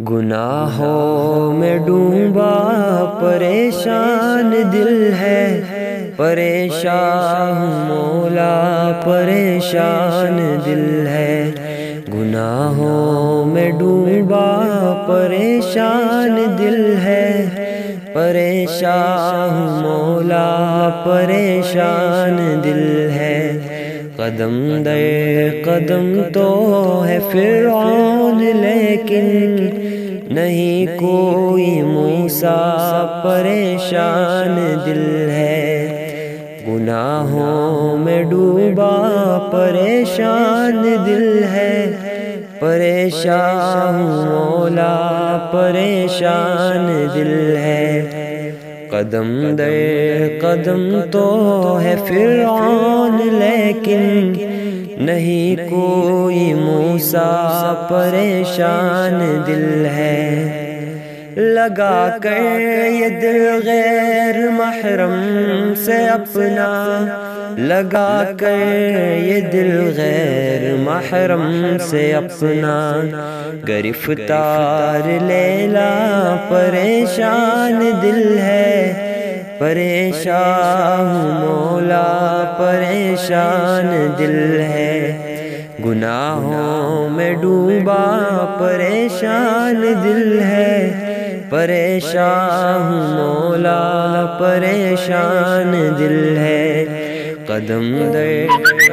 گناہوں میں ڈوبا پریشان دل ہے، پریشان مولا پریشان دل ہے۔ گناہوں میں ڈوبا پریشان دل ہے، پریشان مولا پریشان دل ہے۔ قدم در قدم تو ہے فرعون لیکن نہیں کوئی موسیٰ پریشان دل ہے۔ گناہوں میں ڈوبا پریشان دل ہے، پریشان مولا پریشان دل ہے۔ قدم در قدم تو ہے فرعون لیکن نہیں کوئی موسیٰ پریشان دل ہے۔ لگا کر یہ دل غیر محرم سے اپنا، لگا کر یہ دل غیر محرم سے اپنا، گرفتار لیلا پریشان دل ہے، پریشان مولا پریشان دل ہے۔ گناہوں میں ڈوبا پریشان دل ہے، پریشان مولا پریشان دل ہے۔ قدم در